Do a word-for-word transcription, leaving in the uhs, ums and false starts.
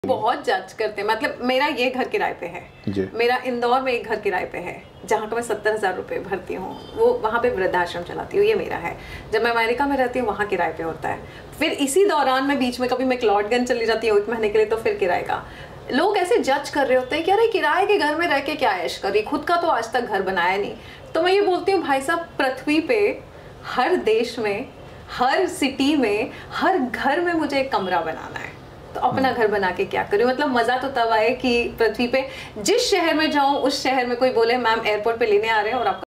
बहुत जज करते हैं। मतलब मेरा ये घर किराए पे है, मेरा इंदौर में एक घर किराए पे है जहाँ का मैं सत्तर हजार रुपये भरती हूँ, वो वहाँ पे वृद्धाश्रम चलाती हूँ, ये मेरा है। जब मैं अमेरिका में रहती हूँ वहाँ किराए पे होता है। फिर इसी दौरान मैं बीच में कभी मैक्लॉडगंज चली जाती हूँ एक महीने के लिए, तो फिर किराए का। लोग ऐसे जज कर रहे होते हैं कि अरे किराए के घर में रह के क्या ऐश करी, खुद का तो आज तक घर बनाया नहीं। तो मैं ये बोलती हूँ भाई साहब, पृथ्वी पे हर देश में, हर सिटी में, हर घर में मुझे एक कमरा बनाना है, तो अपना घर बना के क्या करूं। मतलब मजा तो तब आए कि पृथ्वी पे जिस शहर में जाऊं उस शहर में कोई बोले मैम एयरपोर्ट पे लेने आ रहे हैं और आपका